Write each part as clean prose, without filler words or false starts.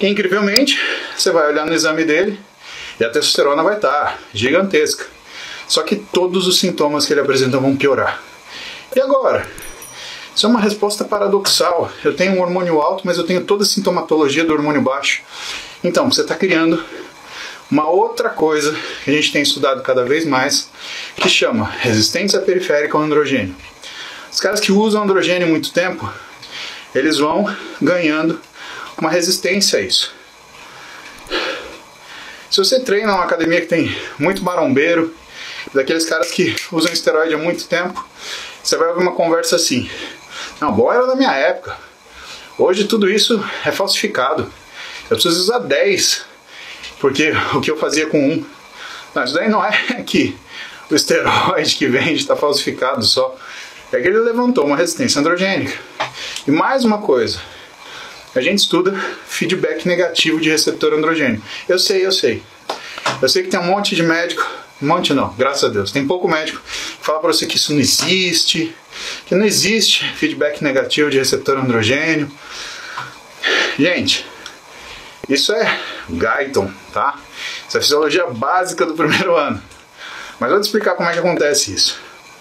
Incrivelmente, você vai olhar no exame dele e a testosterona vai estar gigantesca. Só que todos os sintomas que ele apresenta vão piorar. E agora? Isso é uma resposta paradoxal. Eu tenho um hormônio alto, mas eu tenho toda a sintomatologia do hormônio baixo. Então, você está criando uma outra coisa que a gente tem estudado cada vez mais, que chama resistência periférica ao androgênio. Os caras que usam androgênio há muito tempo, eles vão ganhando uma resistência a isso. Se você treina numa academia que tem muito marombeiro, daqueles caras que usam esteroide há muito tempo, você vai ouvir uma conversa assim: não, bom, era da minha época. Hoje tudo isso é falsificado. Eu preciso usar 10, porque o que eu fazia com 1. Não, isso daí não é que o esteroide que vende está falsificado só. É que ele levantou uma resistência androgênica. E mais uma coisa, a gente estuda feedback negativo de receptor androgênio. Eu sei. Eu sei que tem um monte de médico, um monte não, graças a Deus, tem pouco médico que fala pra você que isso não existe, que não existe feedback negativo de receptor androgênio. Gente, isso é Guyton, tá? Isso é fisiologia básica do primeiro ano. Mas vou te explicar como é que acontece isso.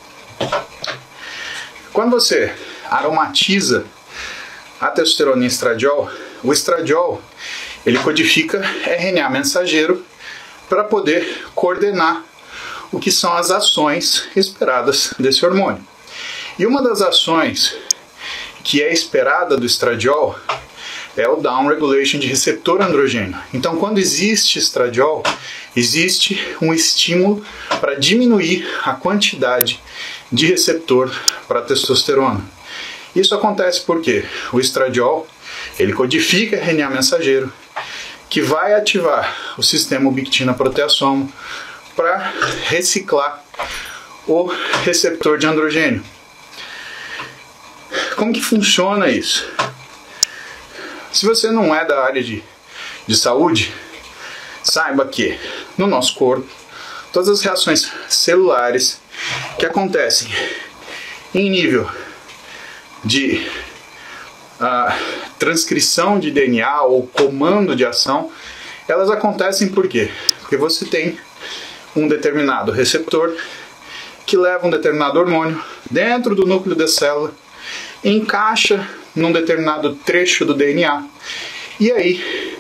Quando você aromatiza a testosterona em estradiol, o estradiol ele codifica RNA mensageiro para poder coordenar o que são as ações esperadas desse hormônio. E uma das ações que é esperada do estradiol é o downregulation de receptor androgênio. Então, quando existe estradiol, existe um estímulo para diminuir a quantidade de receptor para testosterona. Isso acontece porque o estradiol ele codifica RNA mensageiro que vai ativar o sistema ubiquitina-proteassomo para reciclar o receptor de androgênio. Como que funciona isso? Se você não é da área de saúde, saiba que no nosso corpo, todas as reações celulares que acontecem em nível de transcrição de DNA ou comando de ação, elas acontecem por quê? Porque você tem um determinado receptor que leva um determinado hormônio dentro do núcleo da célula, encaixa num determinado trecho do DNA, e aí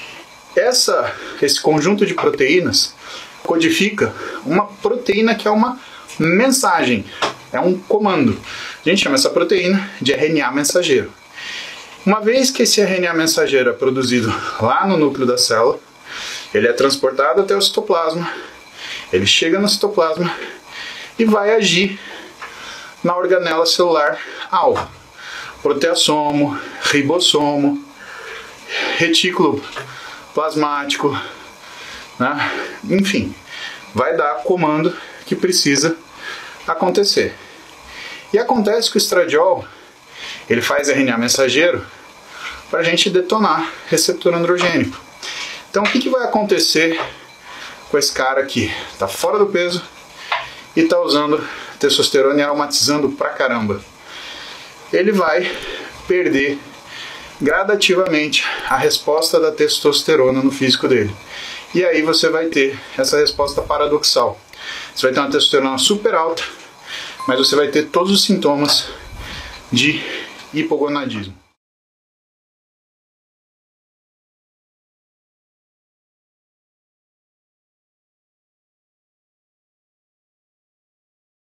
esse conjunto de proteínas codifica uma proteína que é uma mensagem, é um comando. A gente chama essa proteína de RNA mensageiro. Uma vez que esse RNA mensageiro é produzido lá no núcleo da célula, ele é transportado até o citoplasma, ele chega no citoplasma e vai agir na organela celular alvo. Proteassomo, ribossomo, retículo plasmático, né? Enfim, vai dar comando que precisa acontecer. E acontece que o estradiol ele faz RNA mensageiro para a gente detonar receptor androgênico. Então o que vai acontecer com esse cara aqui? Está fora do peso e está usando testosterona e aromatizando pra caramba. Ele vai perder gradativamente a resposta da testosterona no físico dele. E aí você vai ter essa resposta paradoxal. Você vai ter uma testosterona super alta, mas você vai ter todos os sintomas de hipogonadismo.